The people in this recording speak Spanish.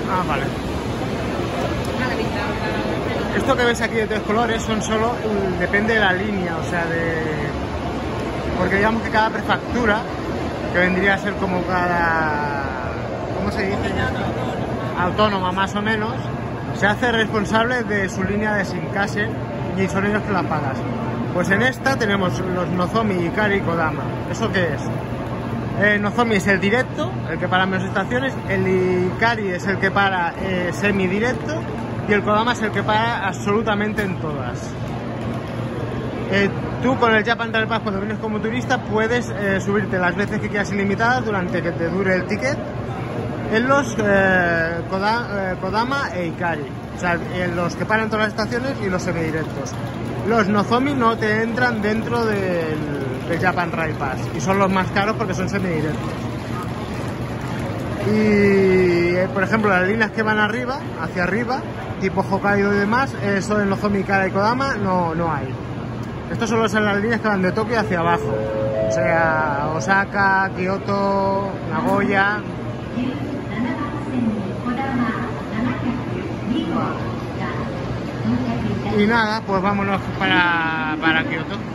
Ah, vale. Esto que ves aquí de tres colores son solo, depende de la línea, o sea, porque digamos que cada prefectura, que vendría a ser como cada, ¿cómo se dice? Autónoma más o menos, se hace responsable de su línea de Shinkansen y son ellos que la pagan. Pues en esta tenemos los Nozomi, Hikari y Kodama. ¿Eso qué es? Nozomi es el directo, el que para menos estaciones, el Hikari es el que para semidirecto y el Kodama es el que para absolutamente en todas. Tú con el Japan Rail Pass, cuando vienes como turista, puedes subirte las veces que quieras ilimitadas durante que te dure el ticket en los Kodama e Hikari, o sea, en los que paran todas las estaciones y los semidirectos. Los Nozomi no te entran dentro del Japan Rail Pass y son los más caros porque son semidirectos. Y por ejemplo, las líneas que van arriba, hacia arriba, tipo Hokkaido y demás, eso en Nozomi, Hikari y Kodama no hay. Estos solo son las líneas que van de Tokio hacia abajo, o sea, Osaka, Kioto, Nagoya. Y nada, pues vámonos para Kioto.